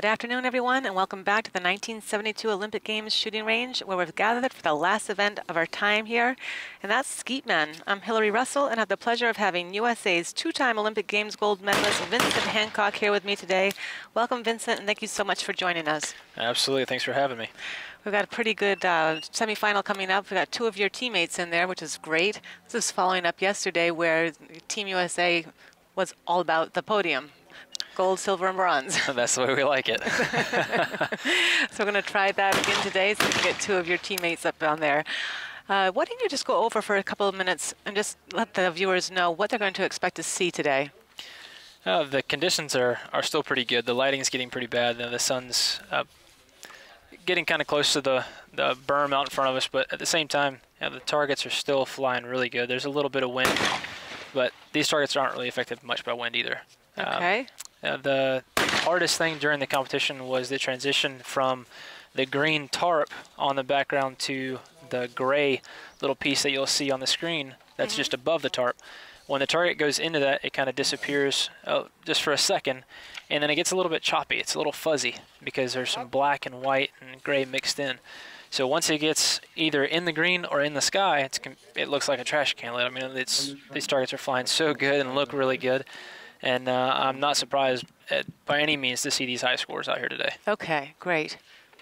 Good afternoon, everyone, and welcome back to the 1972 Olympic Games shooting range, where we've gathered for the last event of our time here, and that's Skeet Men. I'm Hillary Russell, and I have the pleasure of having USA's two-time Olympic Games gold medalist Vincent Hancock here with me today. Welcome, Vincent, and thank you so much for joining us. Absolutely. Thanks for having me. We've got a pretty good semifinal coming up. We've got two of your teammates in there, which is great. This is following up yesterday where Team USA was all about the podium. Gold, silver, and bronze. That's the way we like it. So we're going to try that again today so we can get two of your teammates up on there. Why don't you just go over for a couple of minutes and just let the viewers know what they're going to expect to see today? The conditions are still pretty good. The lighting's getting pretty bad. The sun's getting kind of close to the berm out in front of us, but at the same time, the targets are still flying really good. There's a little bit of wind, but these targets aren't really affected much by wind either. Okay. The hardest thing during the competition was the transition from the green tarp on the background to the gray little piece that you'll see on the screen that's just above the tarp. When the target goes into that, it kind of disappears just for a second, and then it gets a little bit choppy. It's a little fuzzy because there's some black and white and gray mixed in. So once it gets either in the green or in the sky, it looks like a trash can lid. I mean, these targets are flying so good and look really good. And I'm not surprised by any means to see these high scores out here today. Okay, great.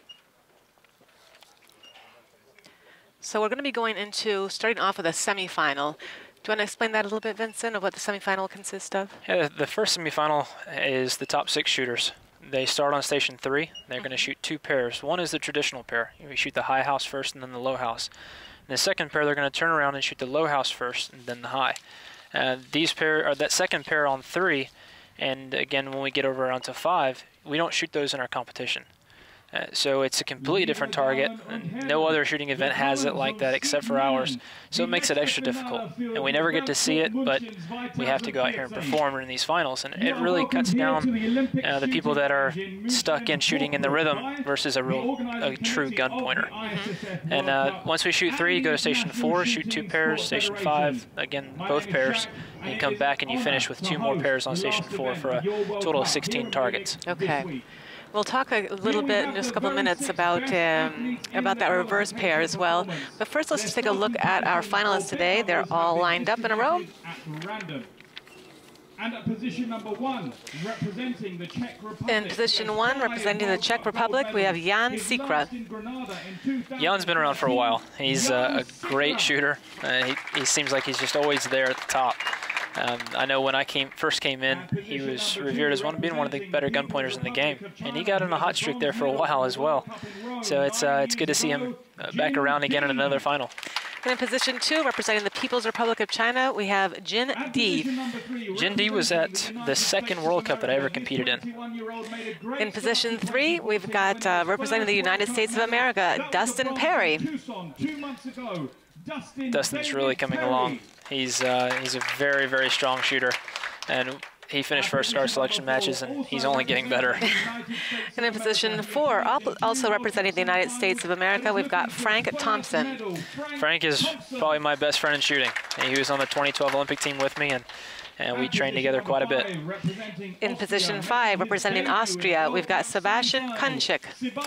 So we're going to be going into, starting off with a semifinal. Do you want to explain that a little bit, Vincent, of what the semifinal consists of? Yeah, the first semifinal is the top 6 shooters. They start on station 3. They're going to shoot 2 pairs. One is the traditional pair. We shoot the high house first and then the low house. In the second pair, they're going to turn around and shoot the low house first and then the high. That second pair on 3, and again when we get over onto 5, we don't shoot those in our competition. So it's a completely different target. No other shooting event has it like that except for ours. So it makes it extra difficult. And we never get to see it, but we have to go out here and perform in these finals. And it really cuts down the people that are stuck in shooting in the rhythm versus a true gun pointer. And once we shoot 3, you go to station 4, shoot 2 pairs, station 5, again, both pairs. And you come back and you finish with 2 more pairs on station 4 for a total of 16 targets. Okay. We'll talk a little bit in just a couple of minutes about that reverse pair as well. But first, let's just take a look at our finalists today. They're all lined up in a row. And at position number 1, representing the Czech Republic. In position 1, representing the Czech Republic, we have Jan Sychra. Jan's been around for a while. He's a great shooter. He seems like he's just always there at the top. I know when I first came in, he was revered as being one of the better gun pointers in the game, and he got on a hot streak there for a while as well. So it's good to see him back around again in another final. And in position 2, representing the People's Republic of China, we have Jin Di. Jin Di was at the 2nd World Cup that I ever competed in. In position 3, we've got representing the United States of America, Dustin Perry. Dustin's really coming along. He's a very, very strong shooter, and he finished first at our selection matches, and he's only getting better. And in position 4, also representing the United States of America, we've got Frank Thompson. Frank is probably my best friend in shooting. He was on the 2012 Olympic team with me, and we trained together quite a bit. In position 5, representing Austria, we've got Sebastian Kuntschik.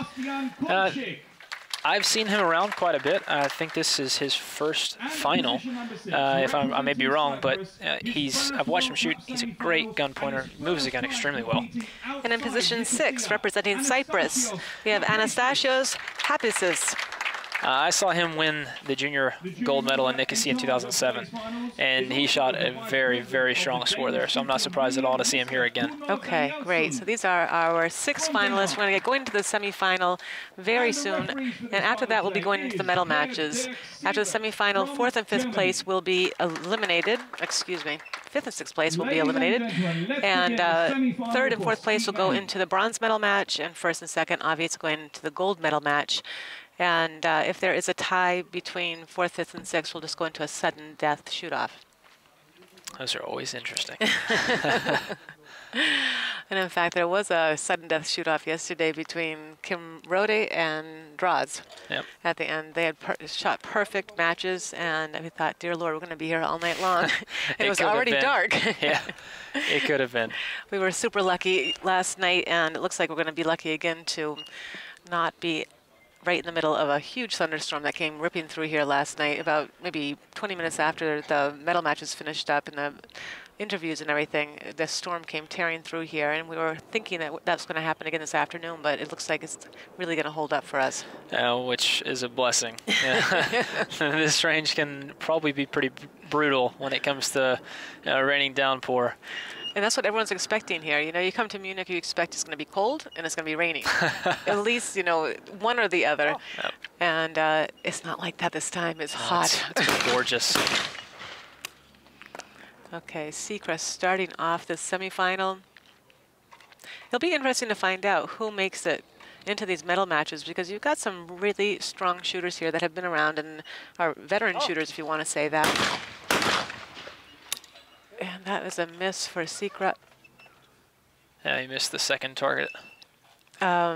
I've seen him around quite a bit. I think this is his first final. If I may be wrong, but I've watched him shoot. He's a great gun pointer. He moves the gun extremely well. And in position 6, representing Cyprus, we have Anastasios Hapisis. I saw him win the junior gold medal in Nicosia in 2007, and he shot a very, very strong score there, so I'm not surprised at all to see him here again. Okay, great. So these are our 6 finalists. We're going to get going to the semifinal very soon, and after that we'll be going into the medal matches. After the semifinal, 4th and 5th place will be eliminated. Excuse me. 5th and 6th place will be eliminated, and 3rd and 4th place will go into the bronze medal match, and 1st and 2nd, obviously, going into the gold medal match. And if there is a tie between 4th, 5th, and 6th, we'll just go into a sudden death shoot-off. Those are always interesting. And in fact, there was a sudden death shoot-off yesterday between Kim Rode and Draws. Yep. At the end, they had shot perfect matches, and we thought, dear Lord, we're going to be here all night long. It was already dark. Yeah, it could have been. We were super lucky last night, and it looks like we're going to be lucky again to not be right in the middle of a huge thunderstorm that came ripping through here last night, about maybe 20 minutes after the medal matches finished up and the interviews and everything. The storm came tearing through here, and we were thinking that that's going to happen again this afternoon, but it looks like it's really going to hold up for us. Which is a blessing. This range can probably be pretty brutal when it comes to raining downpour. And that's what everyone's expecting here. You know, you come to Munich, you expect it's going to be cold and it's going to be raining. At least, you know, one or the other. Yep. And it's not like that this time. It's hot. It's gorgeous. Okay, Sychra starting off the semifinal. It'll be interesting to find out who makes it into these medal matches, because you've got some really strong shooters here that have been around and are veteran shooters, if you want to say that. And that was a miss for Sychra. Yeah, he missed the second target. Going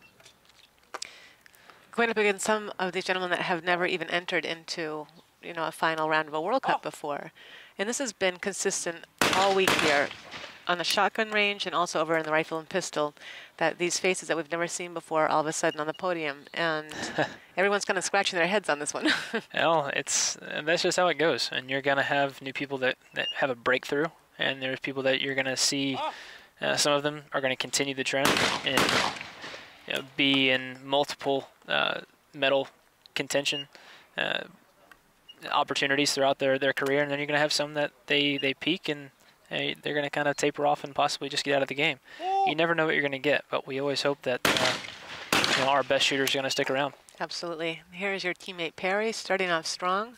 up against some of these gentlemen that have never even entered into, you know, a final round of a World Cup before. And this has been consistent all week here on the shotgun range and also over in the rifle and pistol, that these faces that we've never seen before all of a sudden on the podium. And everyone's kind of scratching their heads on this one. Well, that's just how it goes. And you're going to have new people that have a breakthrough. And there's people that you're going to see, some of them are going to continue the trend and be in multiple medal contention opportunities throughout their career. And then you're going to have some that they peak and they're going to kind of taper off and possibly just get out of the game. You never know what you're going to get, but we always hope that our best shooters are going to stick around. Absolutely. Here's your teammate Perry starting off strong.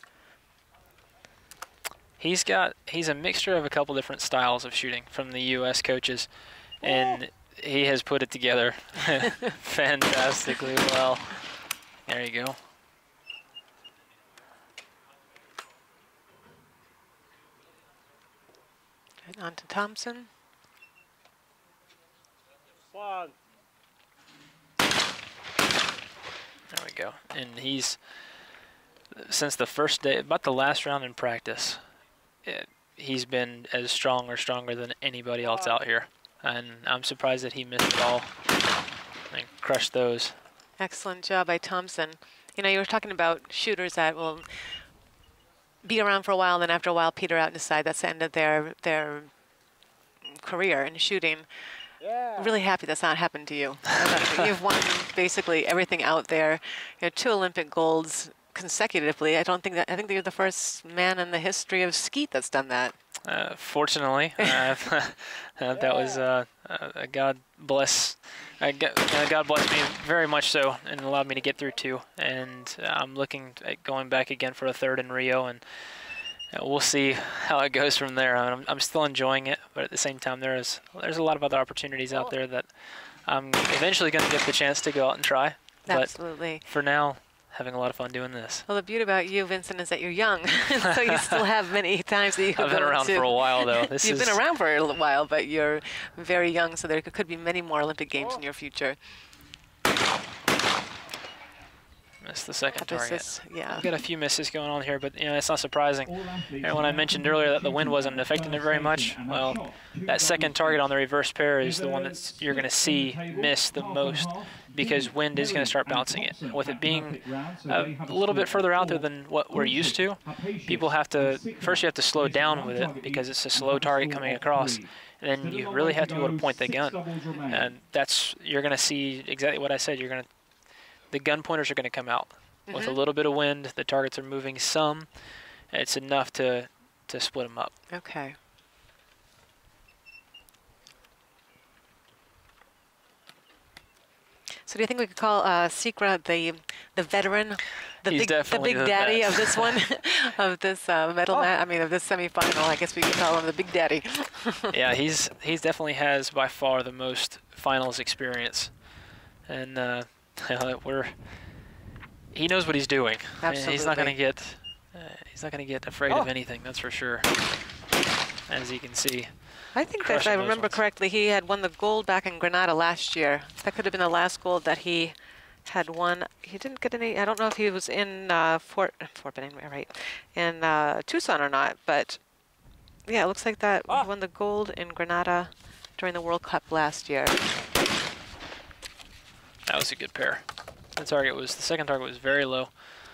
He's a mixture of a couple different styles of shooting from the U.S. coaches, and he has put it together fantastically well. There you go. Right on to Thompson. There we go. And he's, since the first day, about the last round in practice, he's been as strong or stronger than anybody else out here. And I'm surprised that he missed it all and crushed those. Excellent job by Thompson. You know, you were talking about shooters that will be around for a while, then after a while peter out and decide that's the end of their career in shooting. Yeah. Really happy that's not happened to you. You've won basically everything out there. You know, 2 Olympic golds consecutively. I think that you're the first man in the history of skeet that's done that. Fortunately, that was God bless. God bless me very much so, and allowed me to get through 2. And I'm looking at going back again for a 3rd in Rio, and we'll see how it goes from there. I mean, I'm still enjoying it, but at the same time, there's a lot of other opportunities out there that I'm eventually going to get the chance to go out and try. Absolutely. But for now, having a lot of fun doing this. Well, the beauty about you, Vincent, is that you're young, so you still have many times that you can I've been around for a while, though. You've been around for a while, but you're very young, so there could be many more Olympic Games in your future. Missed the second target. Yeah. We've got a few misses going on here, but it's not surprising. And when I mentioned earlier that the wind wasn't affecting it very much, well, that second target on the reverse pair is the one that you're going to see miss the most, because wind is going to start bouncing it. With it being a little bit further out there than what we're used to, people have to, first you have to slow down with it because it's a slow target coming across. And then you really have to be able to point the gun. And you're going to see exactly what I said. The gun pointers are going to come out. With a little bit of wind, the targets are moving some. It's enough to split them up. Okay. So do you think we could call Sychra the veteran, the big daddy of this one, of this medal match? I mean, of this semifinal. I guess we could call him the big daddy. Yeah, he's definitely has by far the most finals experience, and he knows what he's doing. Absolutely. He's not going to get afraid of anything. That's for sure. as you can see. I think that if I remember correctly, he had won the gold back in Granada last year. That could have been the last gold that he had won. He didn't get any. I don't know if he was in Fort Benning, right, in Tucson or not. But yeah, it looks like that he won the gold in Granada during the World Cup last year. That was a good pair. The second target was very low.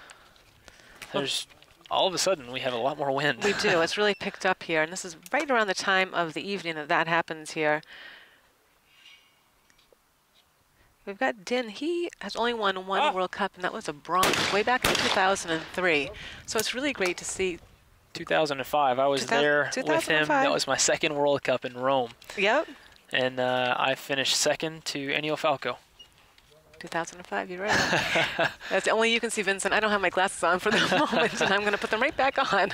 All of a sudden, we have a lot more wind. We do. It's really picked up here, and this is right around the time of the evening that happens here. We've got Din. He has only won one World Cup, and that was a bronze way back in 2003. So it's really great to see. 2005. I was there with him. That was my second World Cup in Rome. Yep. And I finished second to Ennio Falco. 2005, you're right. That's only you can see Vincent. I don't have my glasses on for the moment, and I'm going to put them right back on.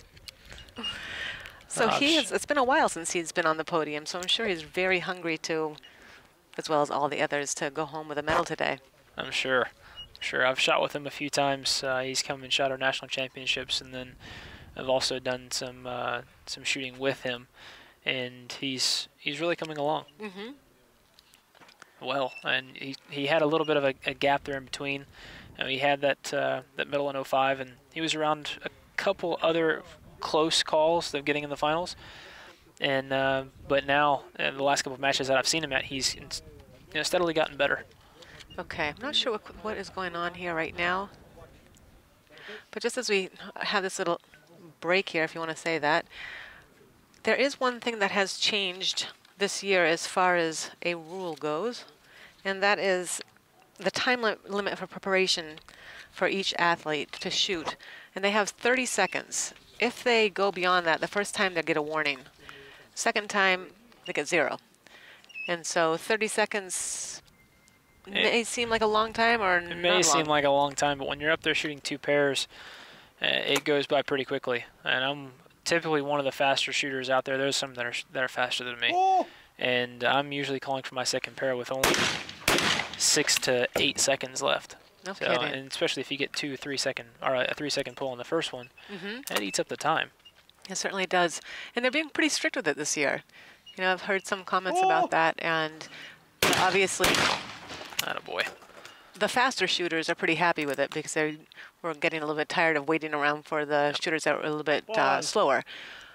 So it's been a while since he's been on the podium, so I'm sure he's very hungry to, as well as all the others, to go home with a medal today. I'm sure. I've shot with him a few times. He's come and shot our national championships, and then I've also done some shooting with him, and he's really coming along. Mm-hmm. Well, and he had a little bit of a gap there in between. He had that medal in 05, and he was around a couple other close calls of getting in the finals. And but now, in the last couple of matches that I've seen him at, he's steadily gotten better. Okay, I'm not sure what is going on here right now. But just as we have this little break here, if you want to say that, there is one thing that has changed this year as far as a rule goes, and that is the time limit for preparation for each athlete to shoot. And they have 30 seconds. If they go beyond that, the first time they get a warning. Second time, they get 0. And so 30 seconds may seem like a long time, or it may seem like a long time, but when you're up there shooting 2 pairs, it goes by pretty quickly. And I'm typically one of the faster shooters out there. There's some that are faster than me. And I'm usually calling for my second pair with only 6 to 8 seconds left. No kidding. And especially if you get 2 3-second or a 3-second pull on the first one, that eats up the time. It certainly does. And they're being pretty strict with it this year. I've heard some comments about that, and obviously attaboy. The faster shooters are pretty happy with it because we're getting a little bit tired of waiting around for the shooters that were a little bit slower.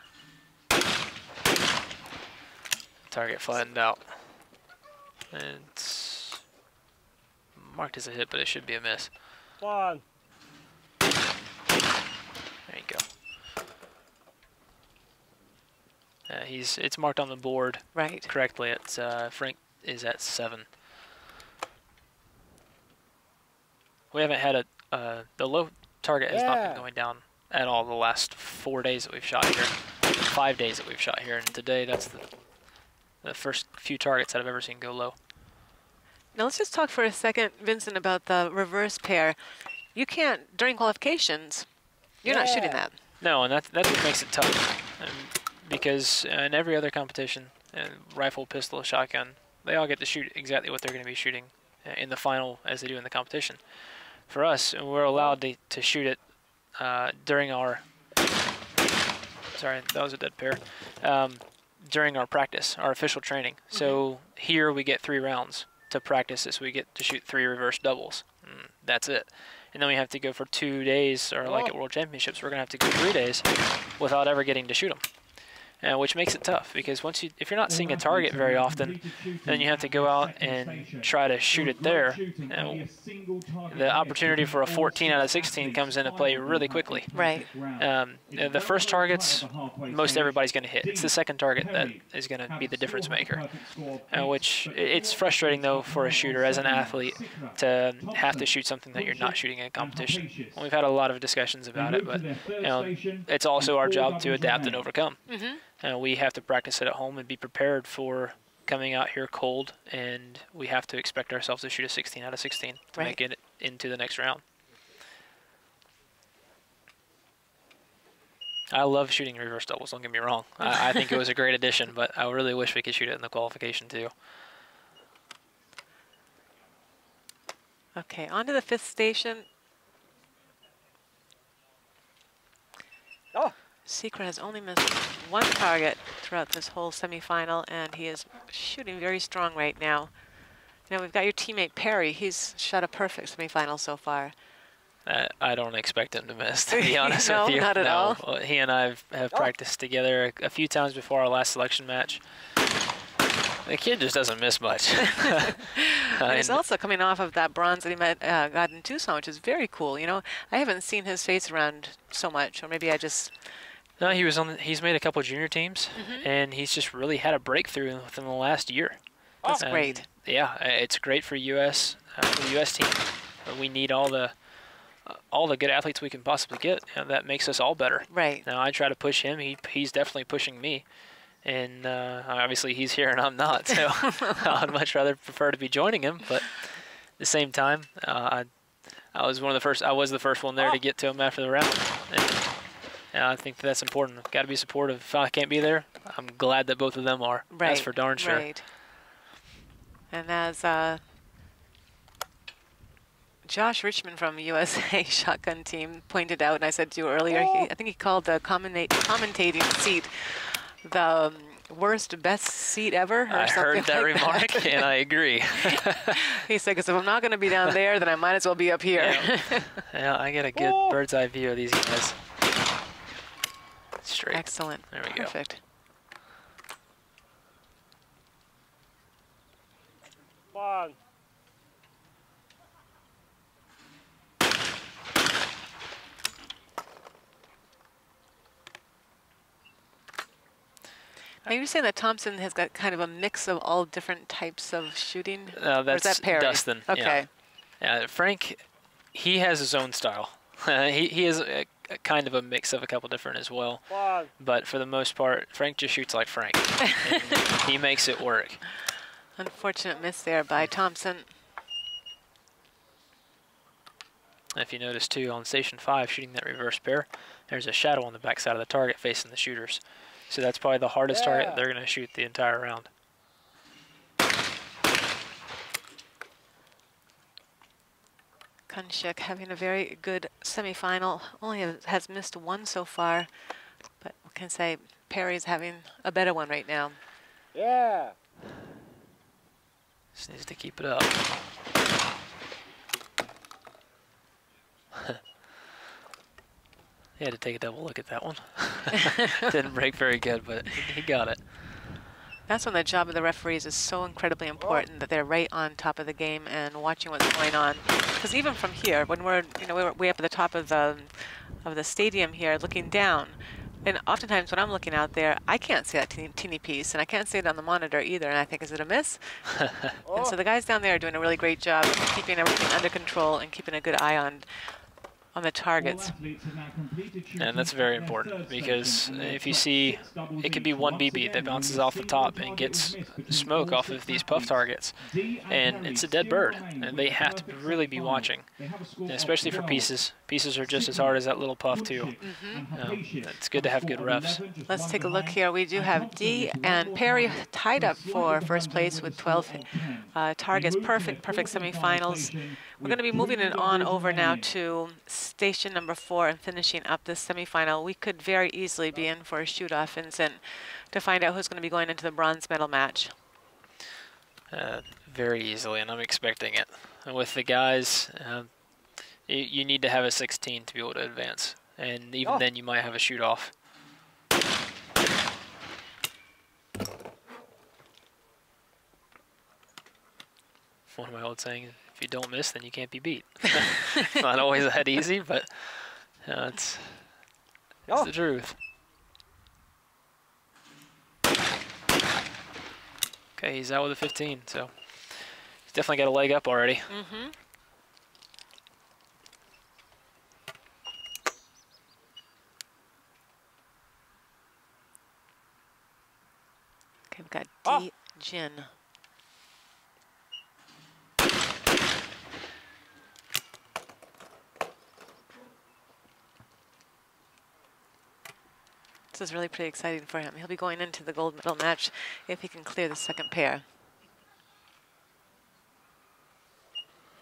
Target flattened out. And it's marked as a hit, but it should be a miss. There you go. It's marked on the board correctly. It's Frank is at 7. We haven't had the low target has not been going down at all the last 4 days that we've shot here, 5 days that we've shot here, and today that's the first few targets that I've ever seen go low. Now let's just talk for a second, Vincent, about the reverse pair. You can't, during qualifications, you're not shooting that. No, and that's what makes it tough. Because in every other competition, rifle, pistol, shotgun, they all get to shoot exactly what they're going to be shooting in the final as they do in the competition. For us, we're allowed to shoot it during our, sorry, that was a dead pair, during our practice, our official training. So here we get 3 rounds to practice this. We get to shoot 3 reverse doubles. That's it. And then we have to go for 2 days, or like at World Championships, we're going to have to go 3 days without ever getting to shoot them. Which makes it tough because if you're not seeing a target very often, then you have to go out and try to shoot it there. The opportunity for a 14 out of 16 comes into play really quickly. Right. The first targets, most everybody's going to hit. It's the second target that is going to be the difference maker. Which it's frustrating though for a shooter as an athlete to have to shoot something that you're not shooting in a competition. We've had a lot of discussions about it, but it's also our job to adapt and overcome. We have to practice it at home and be prepared for coming out here cold, and we have to expect ourselves to shoot a 16 out of 16 to make it into the next round. I love shooting reverse doubles, don't get me wrong. I think it was a great addition, but I really wish we could shoot it in the qualification too. Okay, on to the 5th station. Sychra has only missed one target throughout this whole semifinal, and he is shooting very strong right now. You know, we've got your teammate Perry. He's shot a perfect semifinal so far. I don't expect him to miss, to be honest No, with you. not at all. Well, he and I have practiced together a few times before our last selection match. The kid just doesn't miss much. He's also coming off of that bronze that he got in Tucson, which is very cool. You know, I haven't seen his face around so much, or maybe I just... No, he's made a couple junior teams, and he's just really had a breakthrough within the last year. That's great. Yeah, it's great for the U.S. Team. We need all the good athletes we can possibly get, and that makes us all better. Right. Now I try to push him. He's definitely pushing me, and obviously he's here and I'm not. So I'd much rather prefer to be joining him. But at the same time, I was the first one there to get to him after the round. And I think that's important. Got to be supportive. If I can't be there, I'm glad that both of them are. Right. That's for darn sure. Right. And as Josh Richmond from USA Shotgun Team pointed out, and I said to you earlier, I think he called the commentating seat the worst, best seat ever. Or I heard that like remark, that. and I agree. He said, because if I'm not going to be down there, then I might as well be up here. Yeah, I get a good bird's eye view of these guys. Straight. Excellent. There we go. Perfect. One. Are you saying that Thompson has got kind of a mix of all different types of shooting? That's or is that Perry? Dustin. Okay. Yeah, Frank, he has his own style. He is a kind of a mix of a couple different as well. One. But for the most part, Frank just shoots like Frank. And he makes it work. Unfortunate miss there by Thompson. If you notice too, on station 5, shooting that reverse pair, there's a shadow on the backside of the target facing the shooters. So that's probably the hardest target they're going to shoot the entire round. Kuntschik having a very good semifinal. Only has missed one so far, but we can say Perry's having a better one right now. Yeah. Just needs to keep it up. He had to take a double look at that one. Didn't break very good, but he got it. That's when the job of the referees is so incredibly important, that they're right on top of the game and watching what's going on. Because even from here, when we're way up at the top of the stadium here, looking down, and oftentimes when I'm looking out there, I can't see that teeny piece, and I can't see it on the monitor either. And I think, is it a miss? And so the guys down there are doing a really great job of keeping everything under control and keeping a good eye on the targets. And that's very important, because if you see, it could be one BB that bounces off the top and gets smoke off of these puff targets, and it's a dead bird, and they have to really be watching, and especially for pieces. Pieces are just as hard as that little puff too. It's good to have good refs. Let's take a look here. We do have D and Perry tied up for first place with 12 targets. Perfect semifinals. We're going to be moving it on over now to station number 4 and finishing up this semifinal. We could very easily be in for a shoot-off, Vincent, to find out who's going to be going into the bronze medal match. Very easily, and I'm expecting it. And with the guys, you need to have a 16 to be able to advance, and even then you might have a shoot-off. One of my old sayings, if you don't miss, then you can't be beat. Not always that easy, but it's the truth. Okay, he's out with a 15, so he's definitely got a leg up already. Okay, we've got D. Jin. This is really pretty exciting for him. He'll be going into the gold medal match if he can clear the second pair.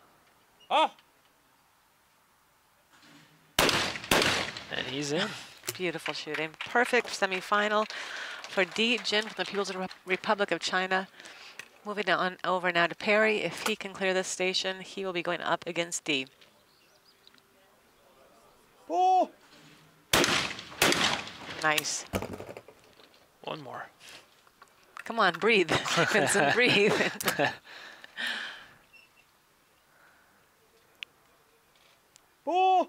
And he's in. Beautiful shooting. Perfect semifinal for Di Jin from the People's Republic of China. Moving on over now to Perry. If he can clear this station, he will be going up against Di. Oh! Nice. One more. Come on, breathe. Vincent, breathe. Oh!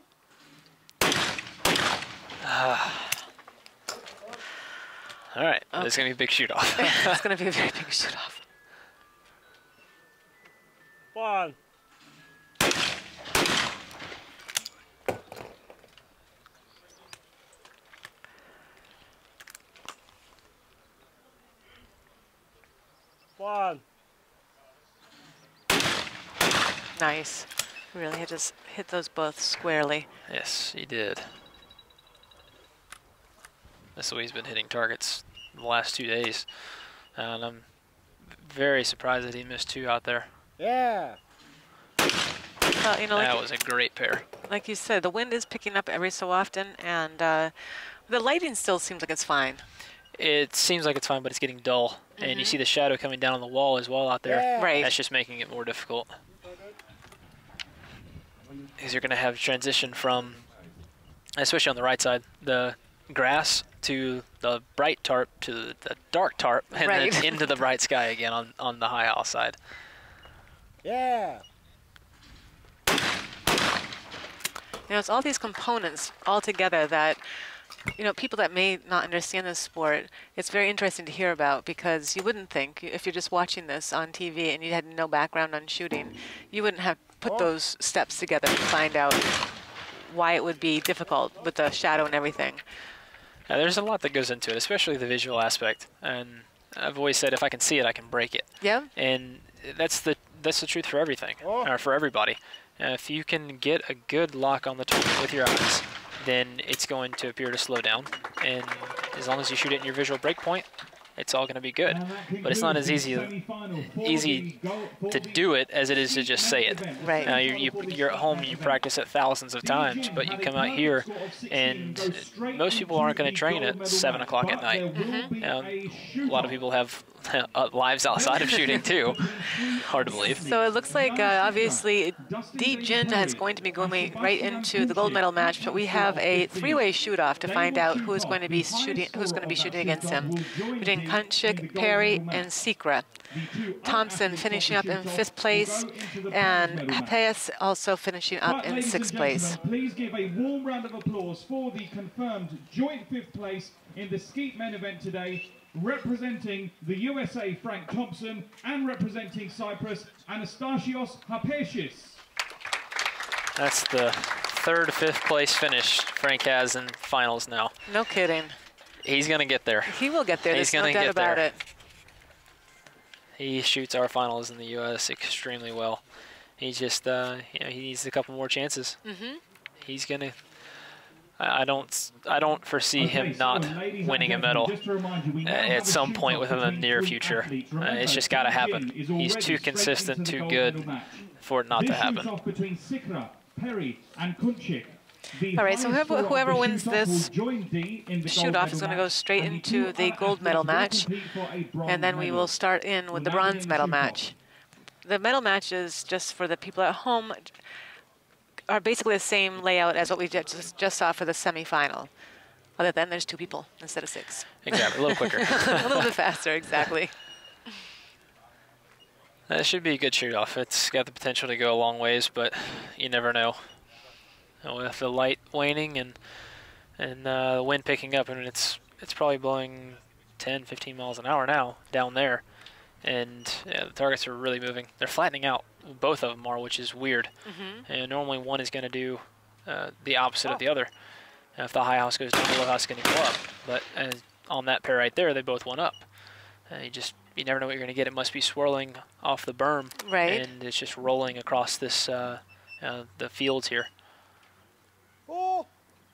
All right, it's going to be a big shoot-off. It's going to be a very big shoot-off. 1. Nice. Really had just hit those both squarely. Yes, he did. That's the way he's been hitting targets the last 2 days. And I'm very surprised that he missed 2 out there. Yeah. Well, you know, That was a great pair. like you said, the wind is picking up every so often, and the lighting still seems like it's fine. It seems like it's fine, but it's getting dull. And you see the shadow coming down on the wall as well out there. Yeah. Right. That's just making it more difficult. Because you're going to have transition from, especially on the right side, the grass to the bright tarp to the dark tarp, and Right. then into the bright sky again on the high house side. Yeah. You know, it's all these components all together that, you know, people that may not understand this sport, it's very interesting to hear about, because you wouldn't think, if you're just watching this on TV and you had no background on shooting, you wouldn't have put those steps together to find out why it would be difficult with the shadow and everything. Now, there's a lot that goes into it, especially the visual aspect. And I've always said if I can see it, I can break it. Yeah? And that's the truth for everything, or for everybody. If you can get a good lock on the target with your eyes, then it's going to appear to slow down. And as long as you shoot it in your visual break point, it's all going to be good. But it's not as easy to do it as it is to just say it. Right. You're at home and you practice it thousands of times, but you come out here and most people aren't going to train at 7 o'clock at night. A lot of people have lives outside of shooting too. Hard to believe. So it looks like obviously Di Jin is going to be going right into the gold medal match, but we have a 3-way shoot-off to find out who's going to be shooting against him. Between Kuntschik, Perry, and Sychra. Thompson finishing up in 5th place, and Paes also finishing up in 6th place. Please give a warm round of applause for the confirmed joint 5th place in the Skeet Men event today, representing the USA, Frank Thompson, and representing Cyprus, Anastasios Harpacios. That's the 3rd, 5th place finish Frank has in finals now. No kidding. He's going to get there. He will get there. He's There's no gonna doubt get about there. it. He shoots our finals in the U.S. extremely well. He's just, he needs a couple more chances. He's gonna. I don't foresee him not winning a medal at some point within the near future. It's just got to happen. He's too consistent, too good for it not to happen. Perry and Kuntschik. All right, so whoever wins this shoot-off is going to go straight into the gold medal match, and then we will start in with the bronze medal match. The medal matches, just for the people at home, are basically the same layout as what we just saw for the semifinal. Other than there's 2 people instead of 6. Exactly, a little quicker. A little bit faster, exactly. That should be a good shoot-off. It's got the potential to go a long ways, but you never know. With the light waning and the wind picking up, and it's probably blowing 10, 15 miles an hour now down there, and yeah, the targets are really moving. They're flattening out. Both of them are, which is weird. And normally one is going to do the opposite of the other. If the high house goes down, the low house is going to go up. But on that pair right there, they both went up. You never know what you're going to get. It must be swirling off the berm, Right. and it's just rolling across this the fields here. Oh!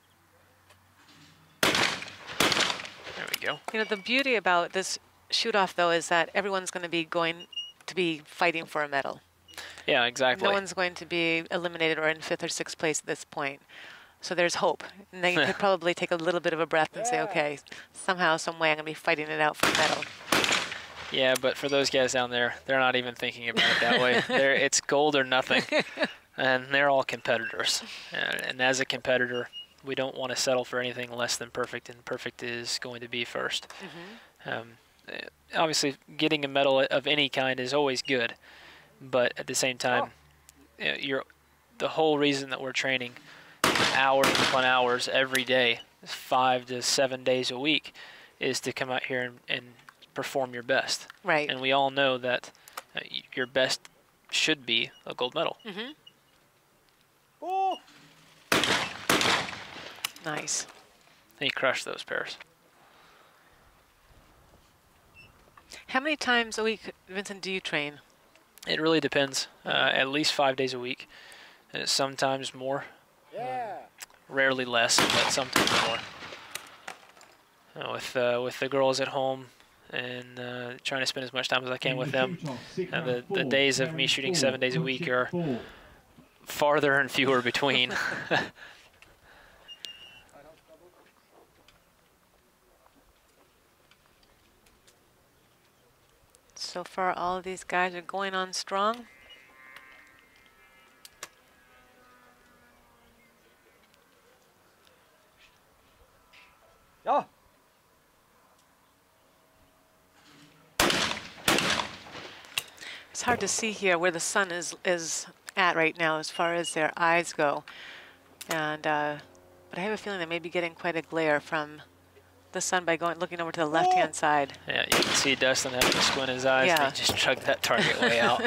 There we go. You know, the beauty about this shoot-off, though, is that everyone's going to be fighting for a medal. Yeah, exactly. No one's going to be eliminated or in 5th or 6th place at this point. So there's hope. And they could probably take a little bit of a breath and say, okay, somehow, some way I'm going to be fighting it out for medal. Yeah, but for those guys down there, they're not even thinking about it that way. It's gold or nothing, and they're all competitors. And as a competitor, we don't want to settle for anything less than perfect, and perfect is going to be first. Obviously, getting a medal of any kind is always good, but at the same time, the whole reason that we're training hours upon hours every day, 5 to 7 days a week, is to come out here and perform your best. Right. And we all know that your best should be a gold medal. Oh. Nice. He crushed those pairs. How many times a week, Vincent, do you train? It really depends. At least 5 days a week. Sometimes more. Yeah. Rarely less, but sometimes more. With the girls at home and trying to spend as much time as I can with them. The days of me shooting 7 days a week are farther and fewer between. So far, all of these guys are going on strong. Oh. It's hard to see here where the sun is at right now as far as their eyes go. And but I have a feeling they may be getting quite a glare from the sun by looking over to the left-hand side. Yeah, you can see Dustin having to squint his eyes. Yeah. He just chugged that target way out.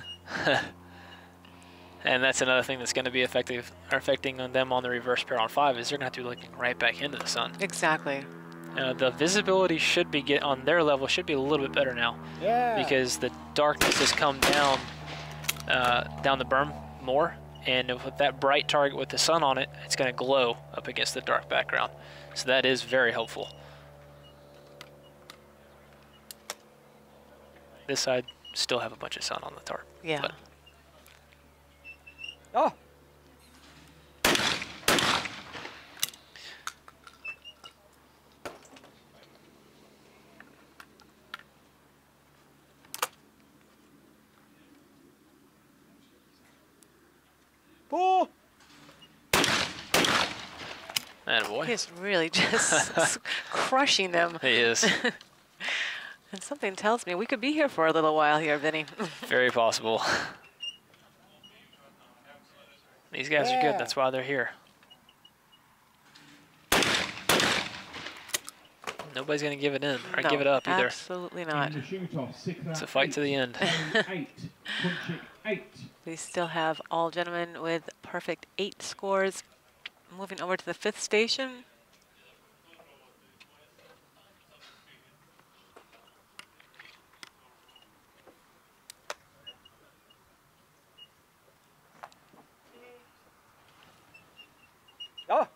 And that's another thing that's going to be affecting on them on the reverse pair on 5 is they're going to have to be looking right back into the sun. Exactly. The visibility should be on their level should be a little bit better now. Yeah. Because the darkness has come down down the berm more, and with that bright target with the sun on it, it's going to glow up against the dark background. So that is very helpful. This side still have a bunch of sun on the tarp. Yeah. But Oh. Oh. attaboy. He's really just crushing them. He is. And something tells me we could be here for a little while here, Vinny. Very possible. These guys are good. That's why they're here. Nobody's going to give it in or give it up either. Absolutely not. It's a fight to the end. We still have all gentlemen with perfect 8 scores. Moving over to the 5th station. Oh.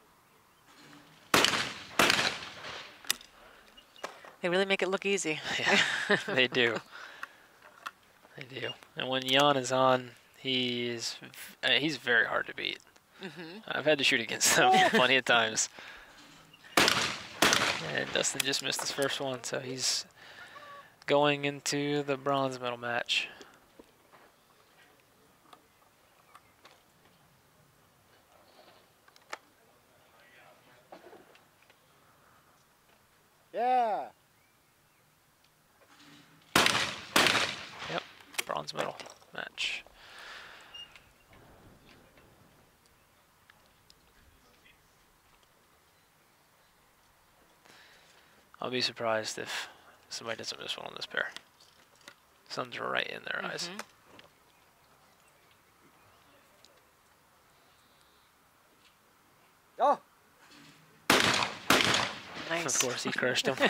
They really make it look easy. Yeah, they do. They do. And when Jan is on, he's very hard to beat. I've had to shoot against him plenty of times. And Dustin just missed his first one, so he's going into the bronze medal match. Yeah. Yep, bronze medal match. I'll be surprised if somebody doesn't miss one on this pair. Sun's right in their eyes. Oh. Nice. Of course, he crushed him.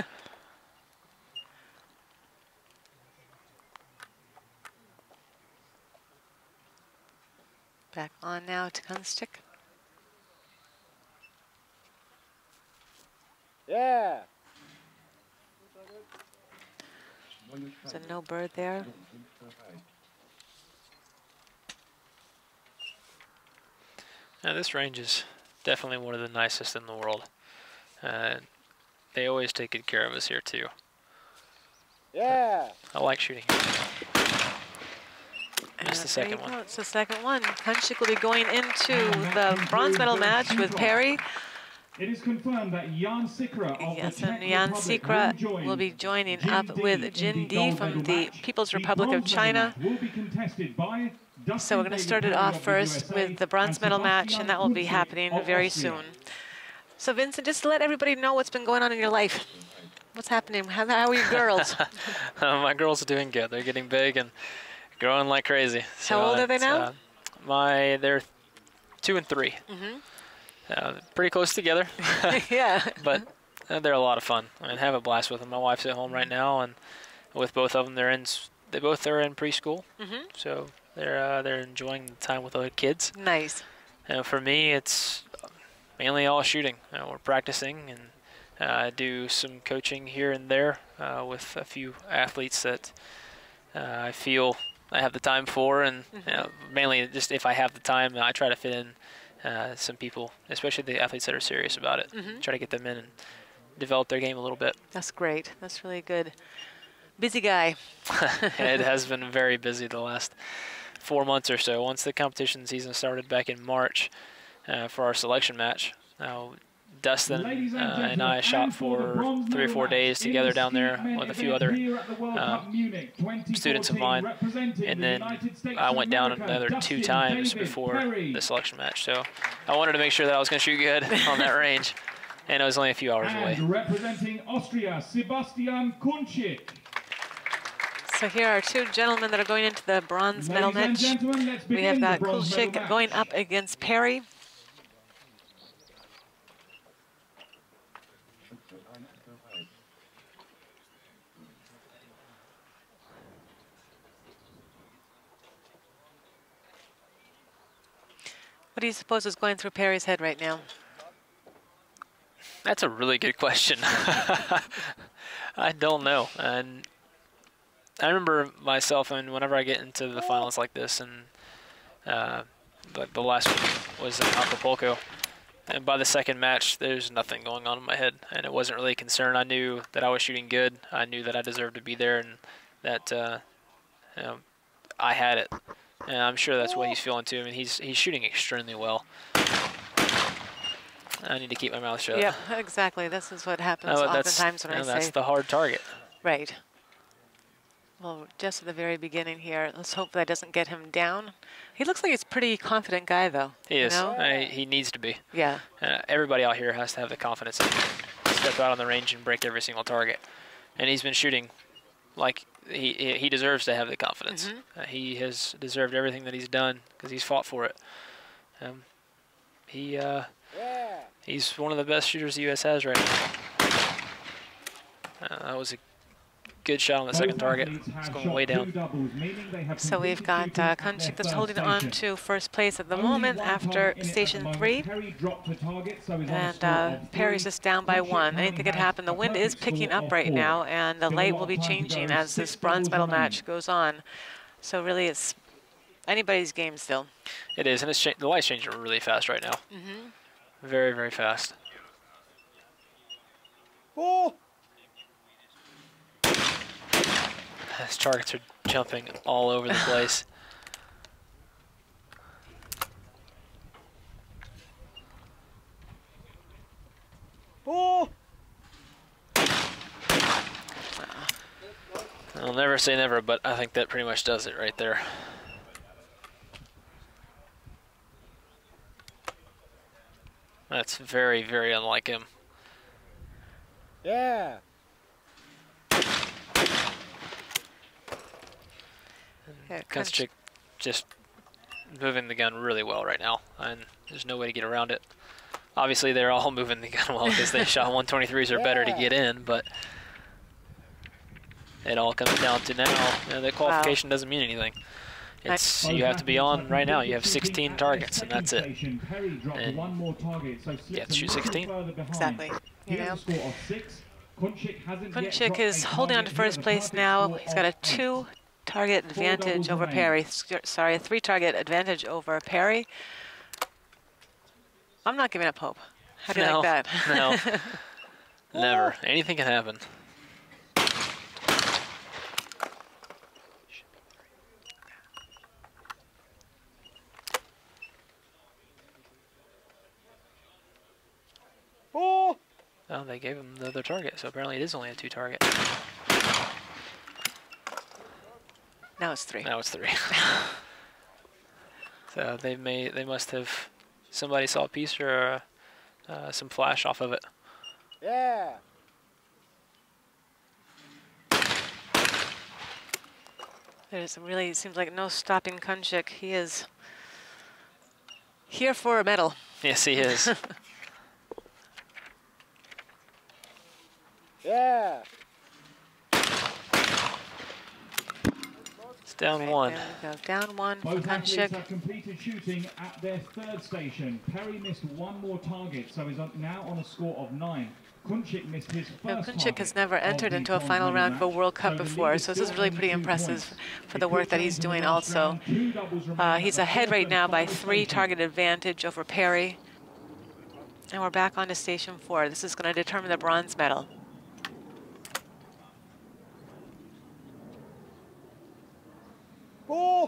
Back on now to Kuntschik. Yeah. So no bird there. Now this range is definitely one of the nicest in the world. They always take good care of us here too. Yeah. I like shooting here. Missed the second one. It's the second one. Kuntschik will be going into the bronze medal match with Perry. It is confirmed that Jan Sychra of Yes, the and Czech Jan Republic Sychra will be joining up with Jin Di from the People's Republic of China. Will be contested by Dustin So we're going to David start it Perry off of the first USA with the bronze medal match, Sebastian and that will be Kuntschik happening of very Austria. soon. So Vincent, just let everybody know what's been going on in your life. What's happening? How are your girls? My girls are doing good. They're getting big and growing like crazy. So, How old are they now? They're 2 and 3. Pretty close together. Yeah. But they're a lot of fun. I mean, have a blast with them. My wife's at home right now, and with both of them, they both are in preschool. So they're enjoying the time with other kids. Nice. For me, it's mainly all shooting. We're practicing and do some coaching here and there with a few athletes that I feel I have the time for, and mainly just if I have the time, I try to fit in some people, especially the athletes that are serious about it. Try to get them in and develop their game a little bit. That's great. That's really good. Busy guy. It has been very busy the last 4 months or so. Once the competition season started back in March for our selection match, Dustin and I shot for 3 or 4 days together down there with a few other students of mine, and then I went down another 2 times before the selection match. So I wanted to make sure that I was going to shoot good on that range, and it was only a few hours away. And representing Austria, Sebastian Kuntschik. So here are 2 gentlemen that are going into the bronze medal match. We have got Kuntschik going up against Perry. What do you suppose is going through Perry's head right now? That's a really good question. I don't know. And I remember myself, and whenever I get into the finals like this, and the last one was in Acapulco, and by the second match, there's nothing going on in my head, and it wasn't really a concern. I knew that I was shooting good. I knew that I deserved to be there, and that I had it. And I'm sure that's what he's feeling too. I mean, he's shooting extremely well. I need to keep my mouth shut. Yeah, exactly. This is what happens oftentimes when I say. That's the hard target. Right. Well, just at the very beginning here, let's hope that doesn't get him down. He looks like he's a pretty confident guy, though. He is. You know? He needs to be. Yeah. Everybody out here has to have the confidence to step out on the range and break every single target. And he's been shooting like he deserves to have the confidence. He has deserved everything that he's done because he's fought for it. He's one of the best shooters the U.S. has right now. That was a good shot on the second target. It's going way down. So we've got Kuntschik that's holding on to first place at the moment after station 3. And Perry's just down by 1. Anything could happen. The wind is picking up right now, and the light will be changing as this bronze medal match goes on. So really it's anybody's game still. It is, and the light's changing really fast right now. Very, very fast. Oh! His targets are jumping all over the place. Oh! I'll never say never, but I think that pretty much does it right there. That's very, very unlike him. Yeah. Kuntschik just moving the gun really well right now, and there's no way to get around it. Obviously, they're all moving the gun well because they shot 123s or better to get in, but it all comes down to now. The qualification doesn't mean anything. It's you have to be on right now. You have 16 targets, and that's it. And you have to shoot 16. Exactly. You know, Kuntschik is holding on to first place now. He's got a 2-target advantage over Perry. Sorry, a 3-target advantage over Perry. I'm not giving up hope. How do you No, like that? No, never. Anything can happen. Oh! Oh, they gave him the other target, so apparently it is only a 2 target. Now it's 3. Now it's 3. So they must have, somebody saw a piece or some flash off of it. Yeah. There's really, it seems like no stopping Kuntschik. He is here for a medal. Yes, he is. Yeah. It's down Right, 1. there we go. Down 1 for Both athletes Kuntschik. have completed shooting at their 3rd station. Perry missed 1 more target, so is now on a score of 9. Kuntschik missed his Now, first Kuntschik target has never of entered the into a final round of a match, World Cup so the before, lead so is this is still really only pretty 2 impressive points. for the work that he's doing also. He's ahead right now by 3 target advantage over Perry. And we're back on to station 4. This is going to determine the bronze medal. Oh!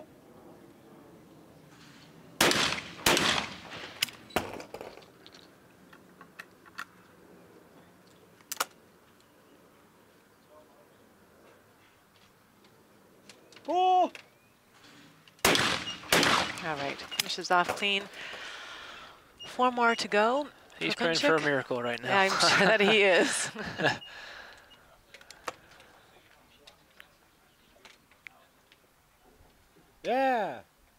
Oh! All right, finishes off clean. 4 more to go. He's for praying for a Kuntschik. miracle right now. Yeah, I'm sure that he is. Yeah.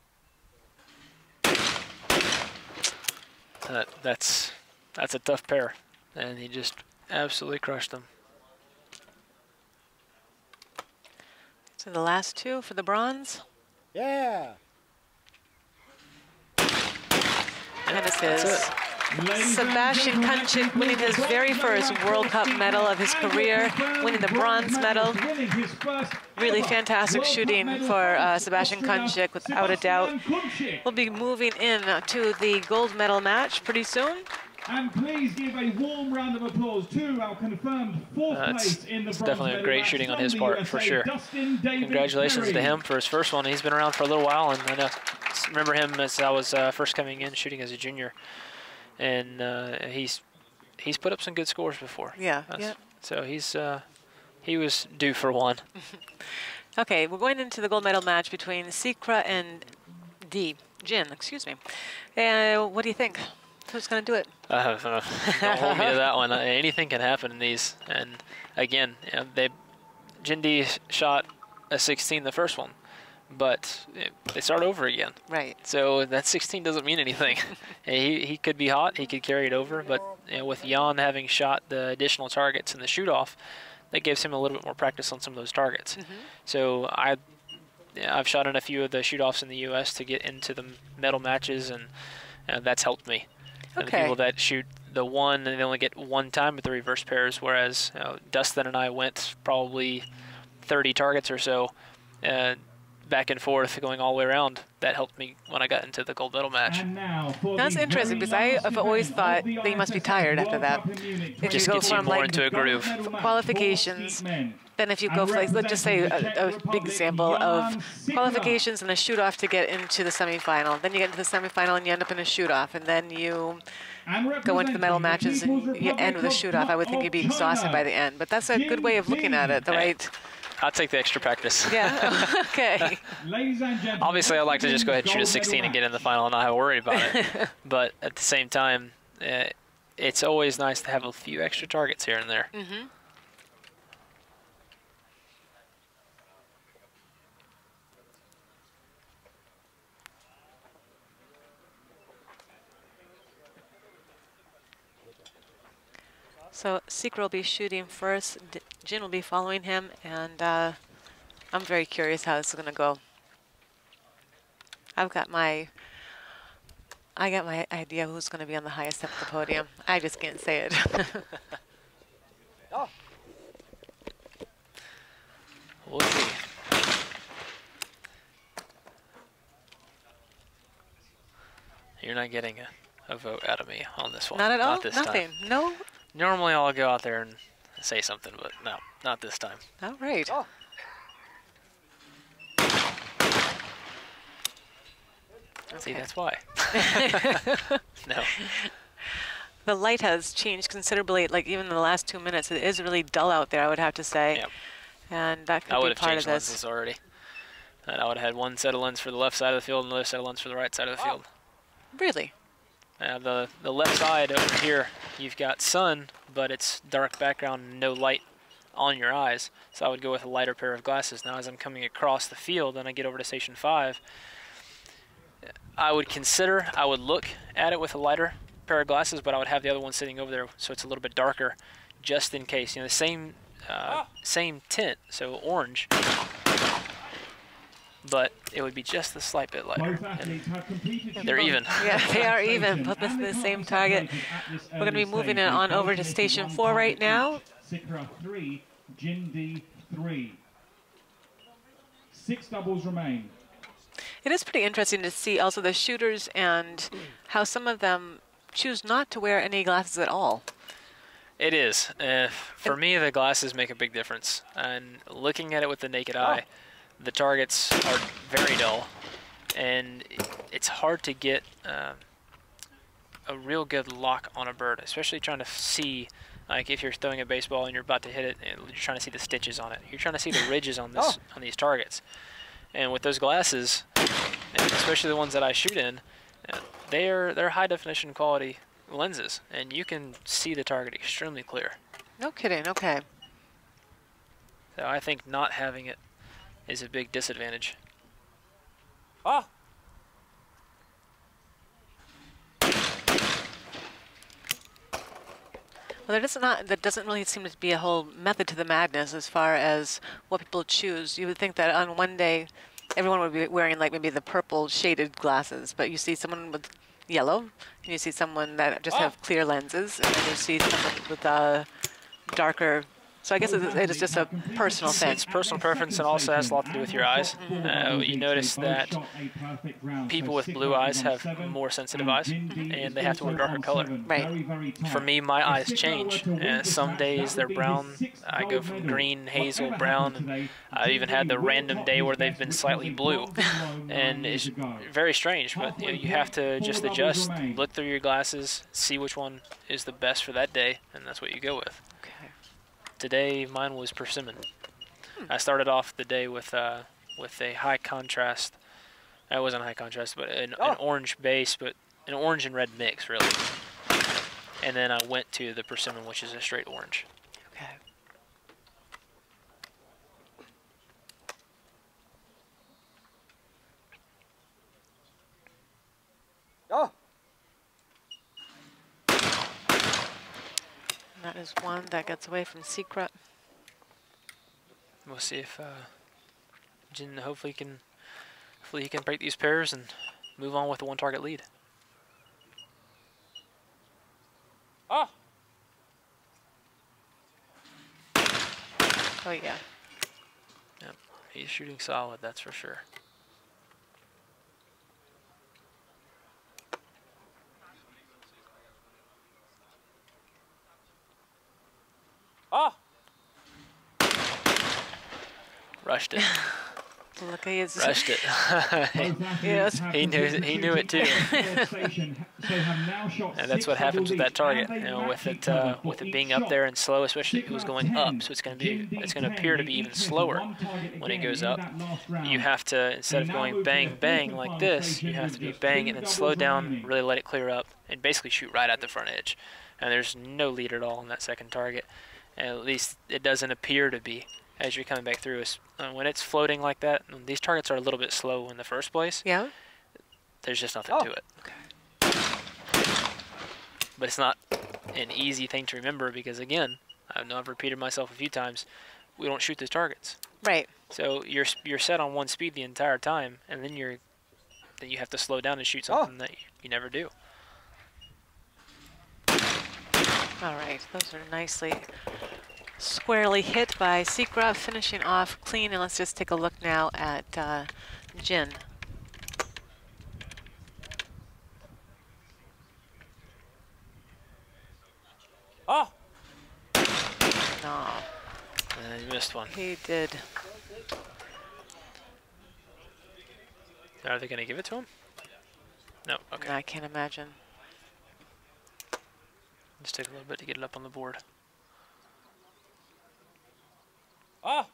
That's a tough pair, and he just absolutely crushed them. So the last 2 for the bronze. Yeah. And this That's is it. Sebastian Kuntschik winning his very first World Cup medal of his career, winning the bronze medal. Really fantastic shooting for Sebastian Kuntschik, without a doubt. We'll be moving in to the gold medal match pretty soon. And please give a warm round of applause to our confirmed 4th place in the It's bronze definitely a medal great match shooting on from his the part, USA, for sure. Dustin David Congratulations Perry. to him for his first one. He's been around for a little while, and I remember him as I was first coming in shooting as a junior, and he's put up some good scores before. Yeah, That's- yeah. So he was due for one. Okay, we're going into the gold medal match between Sychra and Jin, excuse me. What do you think? Who's going to do it? Don't hold me to that one. Anything can happen in these. And again, you know, Jin shot a 16 the first one, but they start over again. Right. So that 16 doesn't mean anything. he could be hot, he could carry it over, but you know, with Jan having shot the additional targets in the shoot-off, that gives him a little bit more practice on some of those targets. So I've shot in a few of the shoot-offs in the U.S. to get into the medal matches, and that's helped me. And the Okay. people that shoot the 1, and they only get 1 time with the reverse pairs, whereas Dustin and I went probably 30 targets or so back and forth, going all the way around. That helped me when I got into the gold medal match. And now for That's the interesting, very because last I've always event thought of the that you must be ISSF tired after World that. Cup in Munich, If Just you go gets you from more like into a groove. qualifications, then if you go for, like, let's just say a big example of qualifications and a shoot-off to get into the semifinal. Then you get into the semifinal and you end up in a shoot-off, and then you go into the medal matches and you end with a shoot-off. I would think you'd be exhausted by the end, but that's a good way of looking at it, the right? I'll take the extra practice. Yeah, okay. Ladies and gentlemen, Obviously, I'd like to just go ahead and shoot a 16 and get in the final and not have to worry about it. But at the same time, it's always nice to have a few extra targets here and there. So Sychra will be shooting first. Jin will be following him, and I'm very curious how this is going to go. I got my idea who's going to be on the highest step of the podium. I just can't say it. Oh. We'll see. You're not getting a vote out of me on this one. Not at all? Not this Nothing? time. No? Normally I'll go out there and say something, but no, not this time. All right. Oh. See, that's why. No. The light has changed considerably, like even in the last 2 minutes. It is really dull out there, I would have to say. Yep. And that I could would be have part of changed this. lenses already. And I would have had one set of lens for the left side of the field and another set of lens for the right side of the field. Really? The left side over here, you've got sun, but it's dark background, no light on your eyes. So I would go with a lighter pair of glasses. Now as I'm coming across the field and I get over to Station 5, I would look at it with a lighter pair of glasses, but I would have the other one sitting over there so it's a little bit darker just in case. You know, the same tint, so orange, but it would be just a slight bit lighter. They're even. Yeah, they are even, but this is the same target. We're going to be moving it on over to Station 4 right now. Sychra 3, Jindi 3. 6 doubles remain. It is pretty interesting to see also the shooters and how some of them choose not to wear any glasses at all. It is. For me, the glasses make a big difference. And looking at it with the naked eye, the targets are very dull. And it's hard to get a real good lock on a bird, especially trying to see, like if you're throwing a baseball and you're about to hit it, and you're trying to see the stitches on it. You're trying to see the ridges on this on these targets. And with those glasses, and especially the ones that I shoot in, they're high definition quality lenses, and you can see the target extremely clear. No kidding, okay. So I think not having it is a big disadvantage. Ah. Well, there doesn't really seem to be a whole method to the madness as far as what people choose. You would think that on one day, everyone would be wearing like maybe the purple shaded glasses, but you see someone with yellow, and you see someone that just have clear lenses, and then you see someone with darker. So I guess it is just a personal thing. It's personal preference, and also has a lot to do with your eyes. You notice that people with blue eyes have more sensitive eyes, and they have to wear darker color. Right. For me, my eyes change. Some days they're brown. I go from green, hazel, brown. And I've even had the random day where they've been slightly blue, and it's very strange. But you have to just adjust, look through your glasses, see which one is the best for that day, and that's what you go with. Today, mine was persimmon. I started off the day with a high contrast. It wasn't high contrast, but an orange base, but an orange and red mix, really. And then I went to the persimmon, which is a straight orange. Okay. Oh. That is one that gets away from Sychra. We'll see if Jin hopefully he can break these pairs and move on with the one target lead. Oh. Oh yeah. Yep, he's shooting solid, that's for sure. Oh. Rushed it. Look, he is. Rushed it. Yes. He knew it too. And that's what happens with that target. You know, with it being up there and slow, especially if it was going up, so it's going to appear to be even slower when it goes up. You have to, instead of going bang bang like this, you have to be bang and then slow down, really let it clear up, and basically shoot right at the front edge. And there's no lead at all on that second target. And at least it doesn't appear to be as you're coming back through. When it's floating like that, these targets are a little bit slow in the first place. Yeah. There's just nothing to it. Okay. But it's not an easy thing to remember because, again, I know I've repeated myself a few times, we don't shoot those targets. Right. So you're set on one speed the entire time, and then you have to slow down and shoot something that you never do. All right, those are nicely squarely hit by Sychra, finishing off clean. And let's just take a look now at Jin. missed one. He did. Are they going to give it to him? No, okay. I can't imagine. Just take a little bit to get it up on the board. Ah!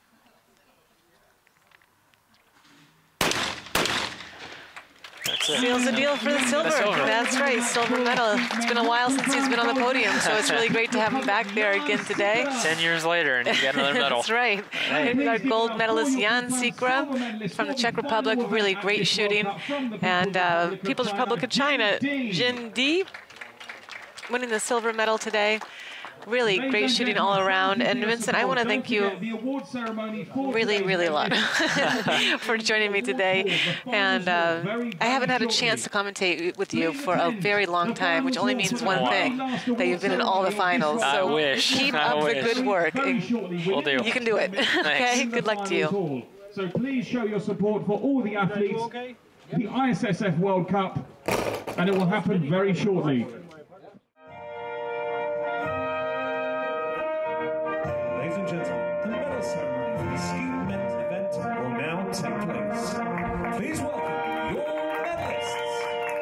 That's it. Seals the deal for the silver. That's right, silver medal. It's been a while since he's been on the podium, so it's really great to have him back there again today. 10 years later, and he got another medal. That's right. We've got gold medalist Jan Sychra from the Czech Republic, really great shooting. And People's Republic of China, Jin Di, winning the silver medal today. Really great shooting all around. And Vincent, I want to thank you really a lot for joining me today. And I haven't had a chance to commentate with you for a very long time, which only means one thing, that you've been in all the finals. So I wish. Keep up the good work. Will do. You can do it. Okay, good luck to you. So please show your support for all the athletes, the ISSF World Cup, and it will happen very shortly. Ladies and gentlemen, the medal ceremony for the Skeet Men's event will now take place. Please welcome your medalists.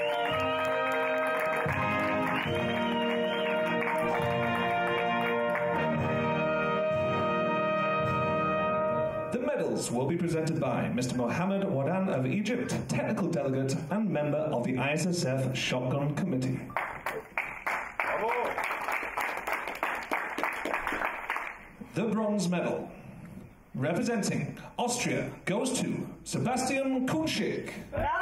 The medals will be presented by Mr. Mohammed Wadan of Egypt, technical delegate and member of the ISSF Shotgun Committee. The bronze medal, representing Austria, goes to Sebastian Kuntschik.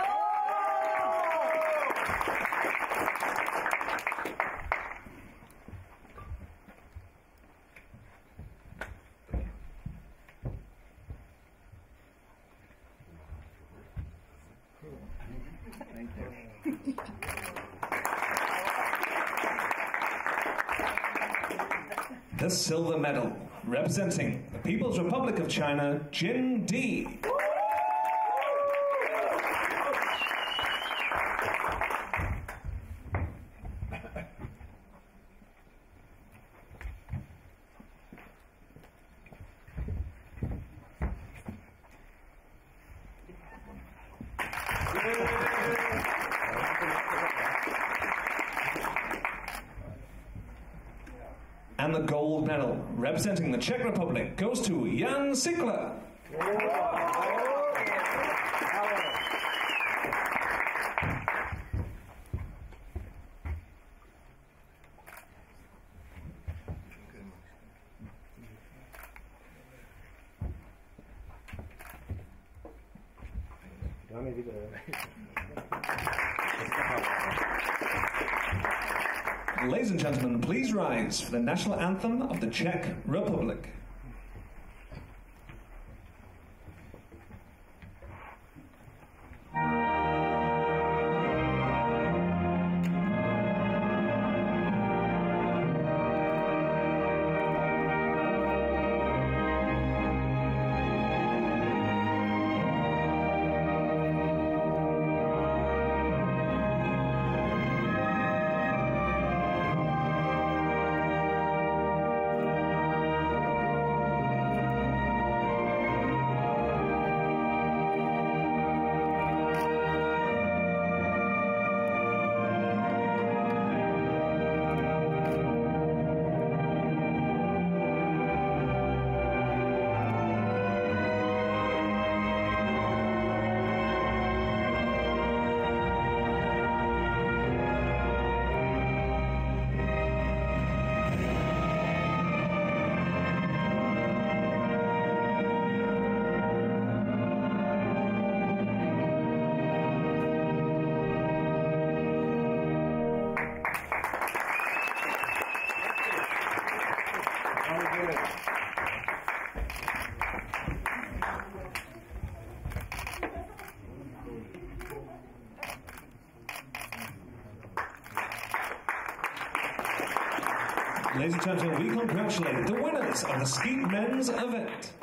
The silver medal, representing the People's Republic of China, Jin Di. And the gold medal, representing the Czech Republic, goes to Jan Sychra. Ladies and gentlemen, please rise for the national anthem of the Czech Republic. Ladies and gentlemen, we congratulate the winners of the Skeet Men's event.